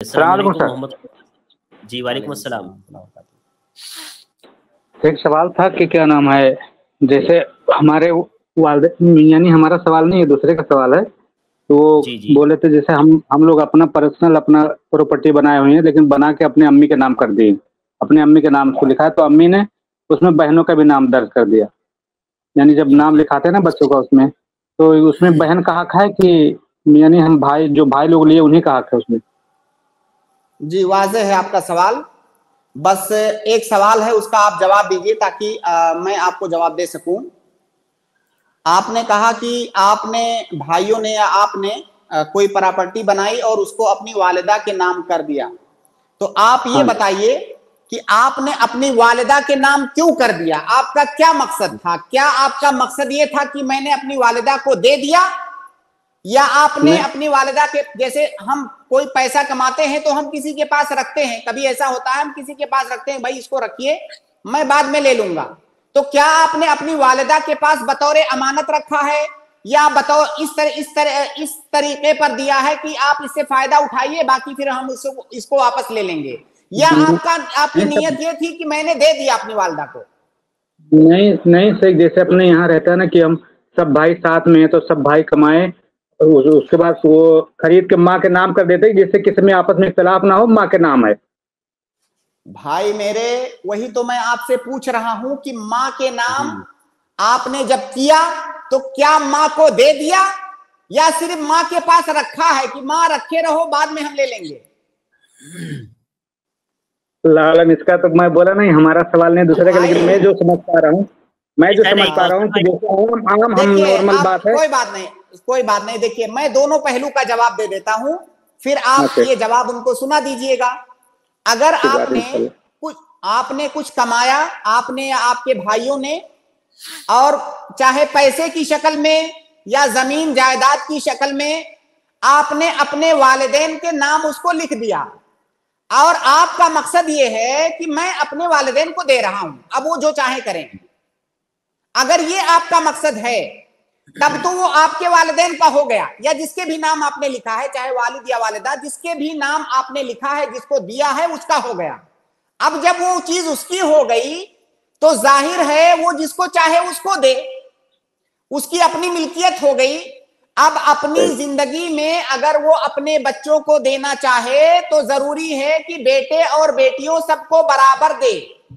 अस्सलाम सलाम वालेकुम सर। मोहम्मद। जी वालेकुम अस्सलाम। एक सवाल था कि क्या नाम है, जैसे हमारे वालिद, यानी हमारा सवाल नहीं है, दूसरे का सवाल है। तो वो जी जी बोले थे जैसे हम लोग अपना पर्सनल अपना प्रॉपर्टी बनाए हुए हैं, लेकिन बना के अपने अम्मी के नाम कर दिए, अपने अम्मी के नाम को लिखा है, तो अम्मी ने उसमें बहनों का भी नाम दर्ज कर दिया। यानी जब जी नाम जी लिखाते हैं ना बच्चों का उसमें, तो उसमें बहन का हक है कि यानी हम भाई, जो भाई लोग लिए उन्हीं का हक है उसमें? जी वाज़ेह है आपका सवाल। बस एक सवाल है, उसका आप जवाब दीजिए ताकि मैं आपको जवाब दे सकूं। आपने कहा कि आपने भाइयों ने या आपने कोई प्रॉपर्टी बनाई और उसको अपनी वालिदा के नाम कर दिया। तो आप ये हाँ। बताइए कि आपने अपनी वालिदा के नाम क्यों कर दिया? आपका क्या मकसद था? क्या आपका मकसद ये था कि मैंने अपनी वालिदा को दे दिया, या आपने नहीं अपनी वालिदा के, जैसे हम कोई पैसा कमाते हैं तो हम किसी के पास रखते हैं, कभी ऐसा होता है हम किसी के पास रखते हैं, भाई इसको रखिए मैं बाद में ले लूंगा। तो क्या आपने अपनी वालिदा के पास बतौर अमानत रखा है, या बतौर इस तरीके पर दिया है कि आप इससे फायदा उठाइए, बाकी फिर हम इसको वापस ले लेंगे? या आपकी नहीं नीयत ये थी कि मैंने दे दिया अपनी वालिदा को? नहीं नहीं सही, जैसे अपने यहाँ रहता है ना कि हम सब भाई साथ में हैं, तो सब भाई कमाए, उसके बाद वो खरीद के माँ के नाम कर देते हैं, जिससे किसी में आपस में इख्तलाफ ना हो, माँ के नाम है। भाई मेरे, वही तो मैं आपसे पूछ रहा हूं कि माँ के नाम आपने जब किया तो क्या माँ को दे दिया, या सिर्फ माँ के पास रखा है कि माँ रखे रहो बाद में हम ले लेंगे? लालन, इसका तो मैं बोला नहीं, हमारा सवाल नहीं, दूसरे का, लेकिन मैं जो समझ पा रहा हूँ, कि जैसे आम हम नॉर्मल बात है। कोई बात नहीं, कोई बात नहीं। देखिए मैं दोनों पहलू का जवाब दे देता हूं, फिर आप ये जवाब उनको सुना दीजिएगा। अगर आपने कुछ कमाया, आपने या आपके भाइयों ने, और चाहे पैसे की शक्ल में या जमीन जायदाद की शक्ल में, आपने अपने वालिदैन के नाम उसको लिख दिया, और आपका मकसद ये है कि मैं अपने वालिदैन को दे रहा हूं, अब वो जो चाहे करें। अगर ये आपका मकसद है तब तो वो आपके वालिदैन का हो गया, या जिसके भी नाम आपने लिखा है, चाहे वालिद या वालिदा, जिसके भी नाम आपने लिखा है, जिसको दिया है, उसका हो गया। अब जब वो चीज उसकी हो गई तो जाहिर है वो जिसको चाहे उसको दे, उसकी अपनी मिल्कियत हो गई। अब अपनी जिंदगी में अगर वो अपने बच्चों को देना चाहे तो जरूरी है कि बेटे और बेटियों सबको बराबर दे,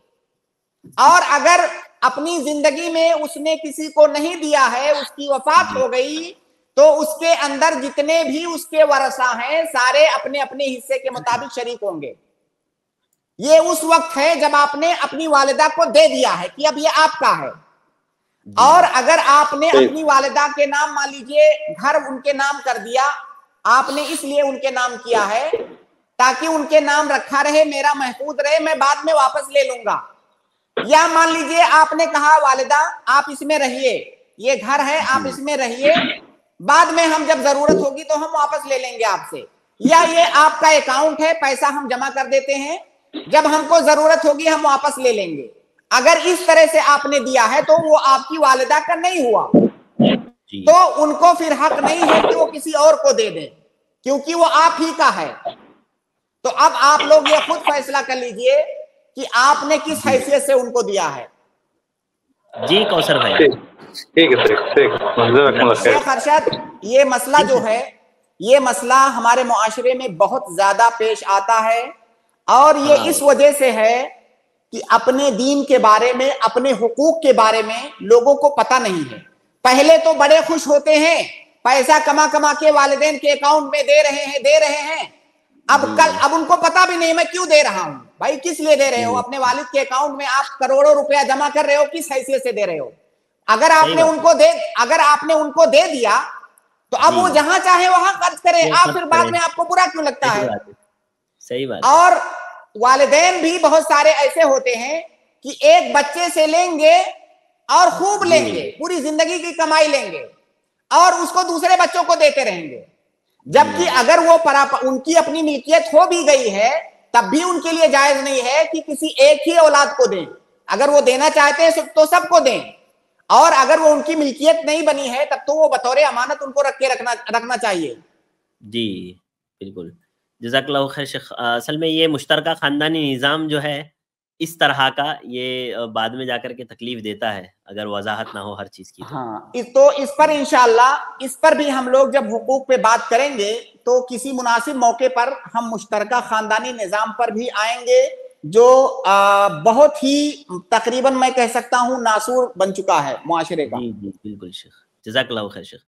और अगर अपनी जिंदगी में उसने किसी को नहीं दिया है, उसकी वफात हो गई, तो उसके अंदर जितने भी उसके वारसा हैं सारे अपने अपने हिस्से के मुताबिक शरीक होंगे। ये उस वक्त है जब आपने अपनी वालिदा को दे दिया है कि अब ये आपका है। और अगर आपने अपनी वालिदा के नाम, मान लीजिए घर उनके नाम कर दिया, आपने इसलिए उनके नाम किया है ताकि उनके नाम रखा रहे, मेरा महफूज रहे, मैं बाद में वापस ले लूंगा। या मान लीजिए आपने कहा वालिदा आप इसमें रहिए, ये घर है आप इसमें रहिए, बाद में हम जब जरूरत होगी तो हम वापस ले लेंगे आपसे। या ये आपका अकाउंट है, पैसा हम जमा कर देते हैं, जब हमको जरूरत होगी हम वापस ले लेंगे। अगर इस तरह से आपने दिया है तो वो आपकी वालिदा का नहीं हुआ, तो उनको फिर हक नहीं है कि वो किसी और को दे दें, क्योंकि वो आप ही का है। तो अब आप लोग ये खुद फैसला कर लीजिए कि आपने किस हैसियत से उनको दिया है। जी कौसर भाई। ठीक है। शेख अरशद, ये मसला जो है, ये मसला हमारे मुआशरे में बहुत ज्यादा पेश आता है, और ये इस वजह से है कि अपने दीन के बारे में, अपने हुकूक के बारे में लोगों को पता नहीं है। पहले तो बड़े खुश होते हैं, पैसा कमा कमा के वालिदैन के अकाउंट में दे रहे हैं। अब उनको पता भी नहीं मैं क्यों दे रहा हूं। भाई किस लिए दे रहे हो? अपने वालिद के अकाउंट में आप करोड़ों रुपया जमा कर रहे हो, किस हैसियत से दे रहे हो? अगर आपने उनको दे दिया तो अब वो जहां चाहे वहां खर्च करें, आप फिर बाद में आपको बुरा क्यों लगता है? सही बात। और वालिदैन भी बहुत सारे ऐसे होते हैं कि एक बच्चे से लेंगे और खूब लेंगे, पूरी जिंदगी की कमाई लेंगे, और उसको दूसरे बच्चों को देते रहेंगे, जबकि अगर वो उनकी अपनी मिल्कियत हो भी गई है तब भी उनके लिए जायज नहीं है कि किसी एक ही औलाद को दें। अगर वो देना चाहते हैं तो सबको दें, और अगर वो उनकी मिल्कियत नहीं बनी है तब तो वो बतौर अमानत उनको रखना चाहिए। जी बिल्कुल। جزاک اللہ خیر شیخ. اصل میں یہ مشترکہ خاندانی نظام جو ہے اس طرح کا یہ بعد میں جا کر کے تکلیف دیتا ہے اگر وضاحت نہ ہو ہر چیز کی. ہاں تو اس پر انشاءاللہ اس پر بھی ہم لوگ جب حقوق پہ بات کریں گے تو کسی مناسب موقع پر ہم مشترکہ خاندانی نظام پر بھی آئیں گے جو بہت ہی تقریباً میں کہہ سکتا ہوں ناسور بن چکا ہے معاشرے کا. جی جی بالکل شیخ. جزاک اللہ خیر شیخ.